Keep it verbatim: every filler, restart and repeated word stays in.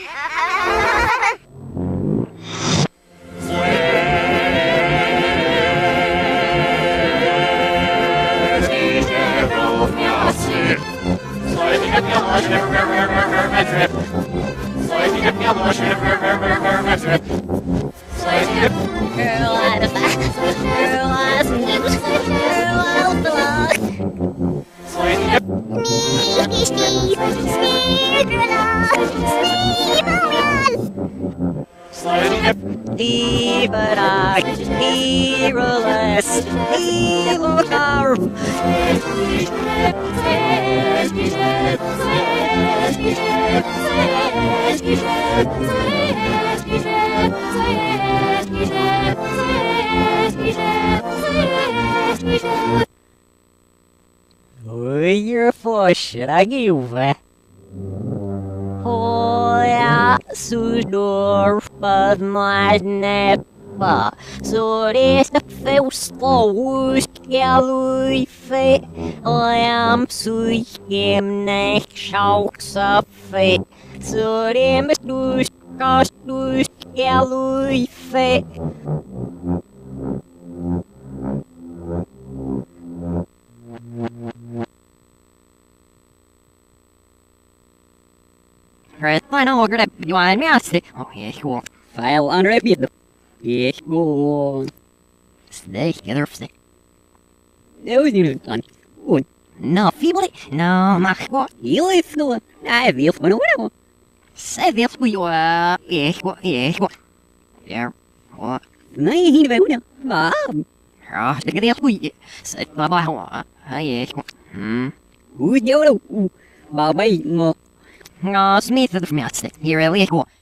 You're for shit, I give it. Hoja sudor под nepa, så det förstås jag fe, och jag psykem näkshauxa fe, så det bestus kastus jag fe. Final grab you want me to say, oh, yes, go. File unrepeat. Yes, go. Stay together, stay. No, you don't. No, feeble. No, my God. You live no. I will for no one. Say this for you. Yes, go. Yes, go. There. What? No, he will know. Bob. Ah, the girl for you. Say, bye bye. Yes, go. Hmm. Who's your Bye bye. Smith of the Here, really go.